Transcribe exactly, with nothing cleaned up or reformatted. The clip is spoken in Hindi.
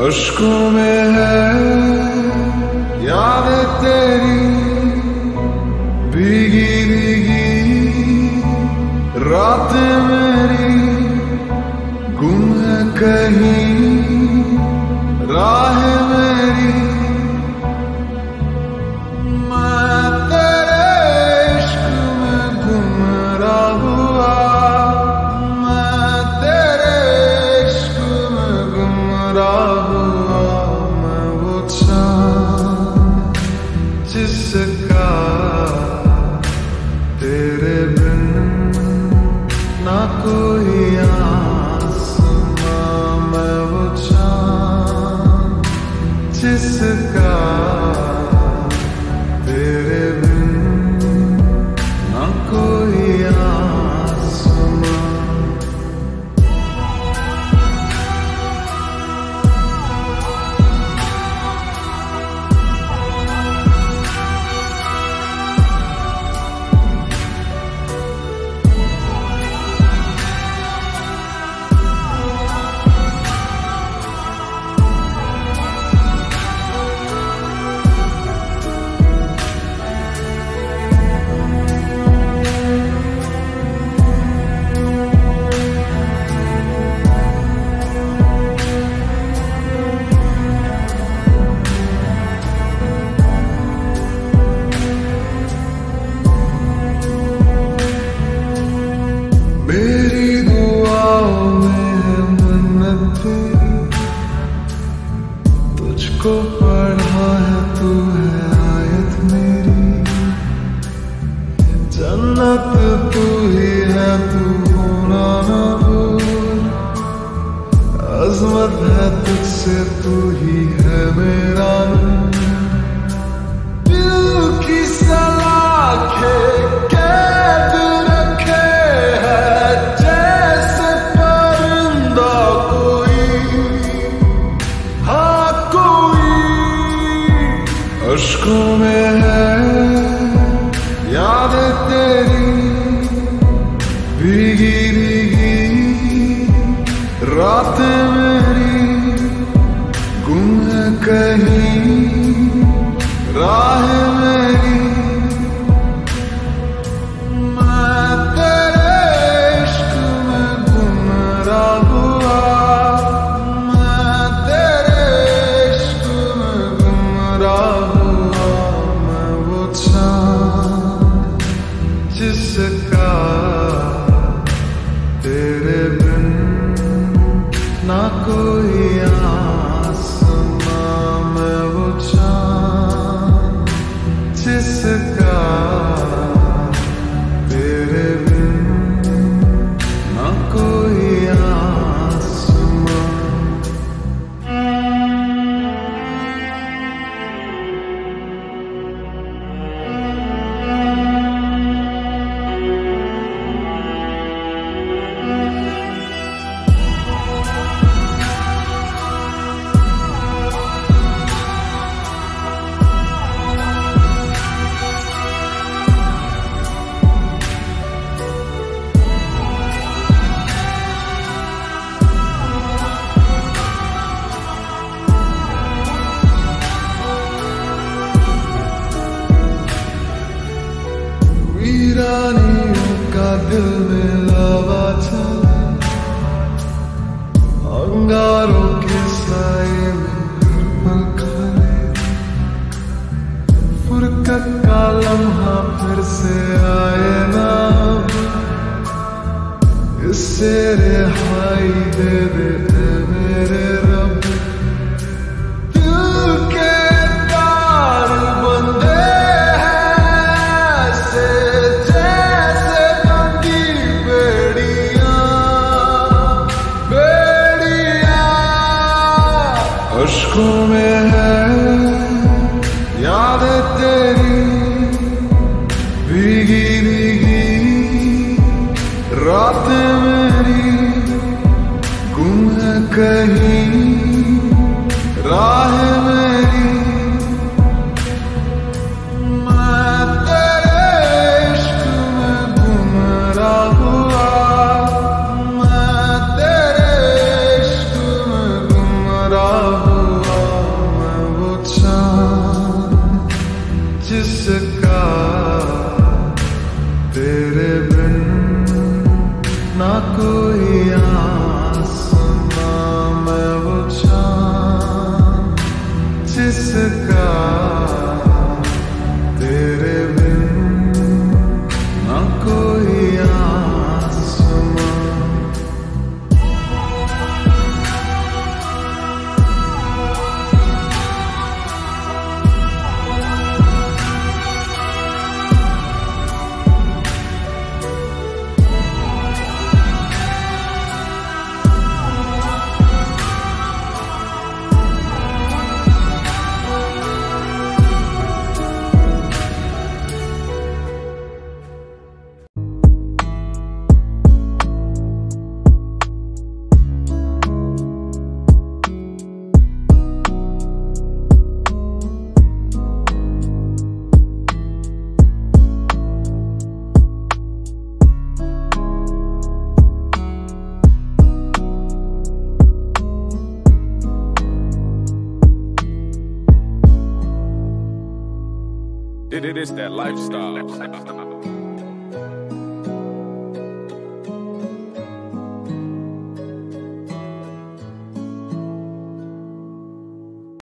अश्कों में है याद तेरी भीगी भीगी रात मेरी गुम है कहीं राह मेरी। मैं तेरे इश्क में गुमराह हुआ, मैं तेरे इश्क में गुमराह हुआ। मैं वो चाँद जिसका तेरे बिन ना कोई आसमां। मैं वो चाँद जिसका तेरे बिन ना कोई आसमां। मेरी दुआओं में है मन्नत, तुझको पढ़ा है तू है आयत मेरी। जन्नत तू ही है तू होना ना भूल, अज़मत है तुझसे तू ही है मेरा नूर। दिल की सलाखें कैद रखे है जैसे परिंदा कोई, हाँ कोई। अश्कों में है याद तेरी भीगी भीगी रात मेरी गुम है कहीं राह मेरी। मैं तेरे इश्क में गुमराह हुआ, मैं तेरे इश्क में गुमराह हुआ। मैं वो चाँद जिसका तेरे बिन ना कोई आसमां। मैं वो चाँद जिसका तेरे बिन ना कोई आसमां। वीरानियों का दिल में लावा चला, अंगारों के साए में पल खले। फुरकत का लम्हा फिर से आए ना, इससे रिहाई दे दे दे मेरे रब। दिल के तार बंधे अश्कों में है याद तेरी भीगी भीगी रात मेरी गुम है कहीं राह मेरी। मैं तेरे इश्क में गुमराह हुआ, मैं तेरे इश्क में गुमराह हुआ। It is that lifestyle.